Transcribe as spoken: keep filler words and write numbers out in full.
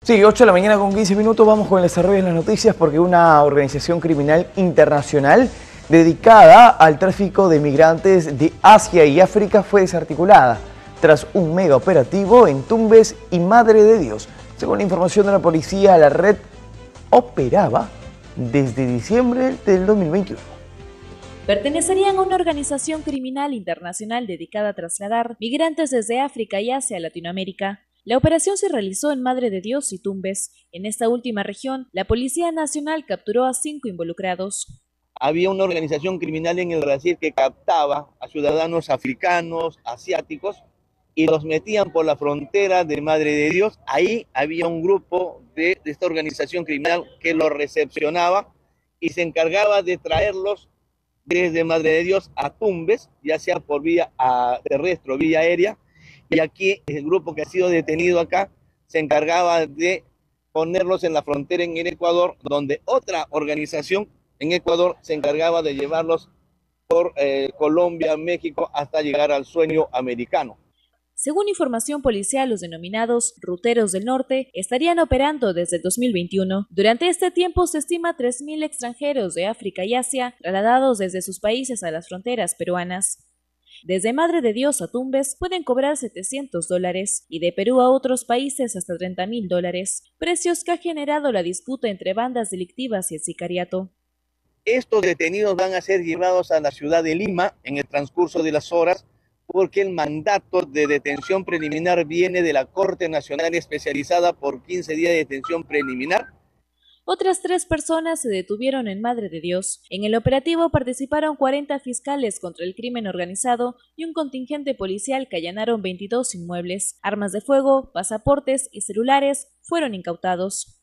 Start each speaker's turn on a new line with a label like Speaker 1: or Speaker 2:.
Speaker 1: Sí, ocho de la mañana con quince minutos, vamos con el desarrollo de las noticias porque una organización criminal internacional dedicada al tráfico de migrantes de Asia y África fue desarticulada tras un mega operativo en Tumbes y Madre de Dios. Según la información de la policía, la red operaba desde diciembre del dos mil veintiuno.
Speaker 2: Pertenecerían a una organización criminal internacional dedicada a trasladar migrantes desde África y Asia a Latinoamérica. La operación se realizó en Madre de Dios y Tumbes. En esta última región, la Policía Nacional capturó a cinco involucrados.
Speaker 3: Había una organización criminal en el Brasil que captaba a ciudadanos africanos, asiáticos, y los metían por la frontera de Madre de Dios. Ahí había un grupo de, de esta organización criminal que los recepcionaba y se encargaba de traerlos desde Madre de Dios a Tumbes, ya sea por vía a, terrestre o vía aérea. Y aquí el grupo que ha sido detenido acá se encargaba de ponerlos en la frontera en el Ecuador, donde otra organización en Ecuador se encargaba de llevarlos por eh, Colombia, México, hasta llegar al sueño americano.
Speaker 2: Según información policial, los denominados ruteros del norte estarían operando desde el dos mil veintiuno. Durante este tiempo se estima tres mil extranjeros de África y Asia trasladados desde sus países a las fronteras peruanas. Desde Madre de Dios a Tumbes pueden cobrar setecientos dólares y de Perú a otros países hasta treinta mil dólares, precios que ha generado la disputa entre bandas delictivas y el sicariato.
Speaker 3: Estos detenidos van a ser llevados a la ciudad de Lima en el transcurso de las horas porque el mandato de detención preliminar viene de la Corte Nacional Especializada por quince días de detención preliminar.
Speaker 2: Otras tres personas se detuvieron en Madre de Dios. En el operativo participaron cuarenta fiscales contra el crimen organizado y un contingente policial que allanaron veintidós inmuebles. Armas de fuego, pasaportes y celulares fueron incautados.